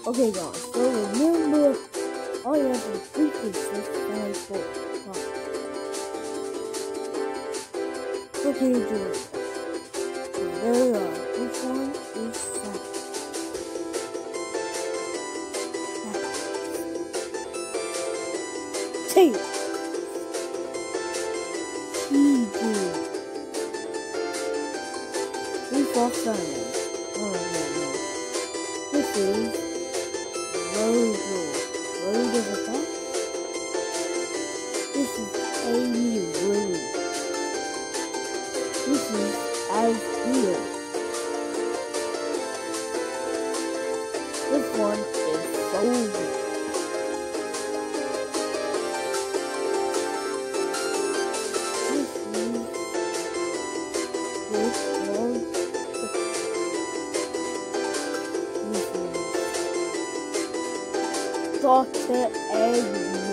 Okay, guys, so remember, I have a frequency that I thought. Okay, George. There are. Which one is that? Two. Eagle. These are family. Oh, no. This is Rojo. Road of attack. This is Amy Road. This is Azure. This one is Soldier. Dr. Egg